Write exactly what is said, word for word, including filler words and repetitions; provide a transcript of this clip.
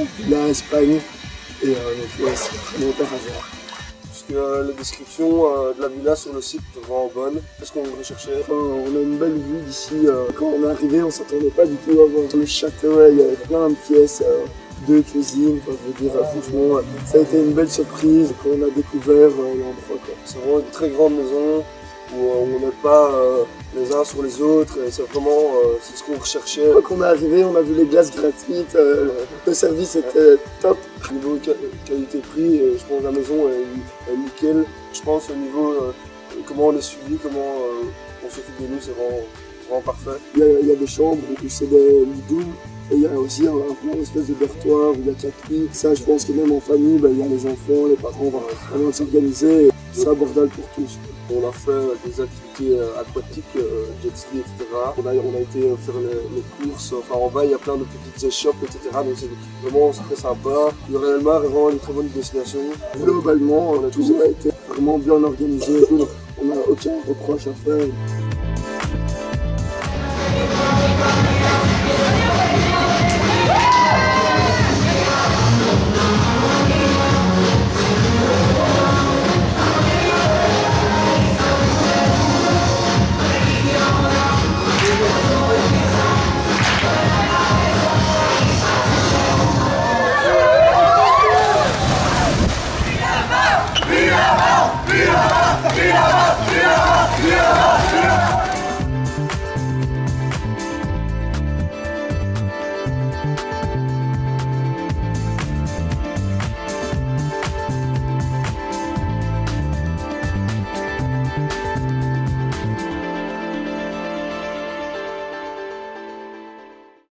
vraiment la Espagne. Et euh, donc ouais, c'est vraiment par hasard. Parce que euh, la description euh, de la villa sur le site est vraiment bonne. Qu'est-ce qu'on recherchait? Enfin, on a une belle vue d'ici. Euh, quand on est arrivé, on s'attendait pas du tout à voir le château. Ouais, il y avait plein de pièces, euh, deux cuisines. Enfin, je veux dire, euh, franchement, euh, ça a été une belle surprise quand on a découvert euh, l'endroit. C'est vraiment une très grande maison où euh, on n'est pas euh, les uns sur les autres. Et c'est vraiment euh, c'est ce qu'on recherchait. Quand on est arrivé, on a vu les glaces gratuites. Euh, le service était top. Au niveau qualité-prix, je pense que la maison est, est nickel. Je pense au niveau euh, comment on est suivi, comment euh, on s'occupe de nous, c'est vraiment, vraiment parfait. Il y, a, il y a des chambres où c'est des lits doubles. Et il y a aussi un, un, une espèce de dortoir où il y a quatre lits. Ça, je pense que même en famille, ben, il y a les enfants, les parents vont vraiment s'organiser. C'est abordable pour tous. On a fait des activités aquatiques, jet ski, et cetera. On a, on a été faire les, les courses. Enfin, en bas, il y a plein de petites échoppes, et cetera. Donc c'est vraiment très sympa. Le Réel Mar est vraiment une très bonne destination. Globalement, tout a été vraiment bien organisé. On n'a aucun reproche à faire.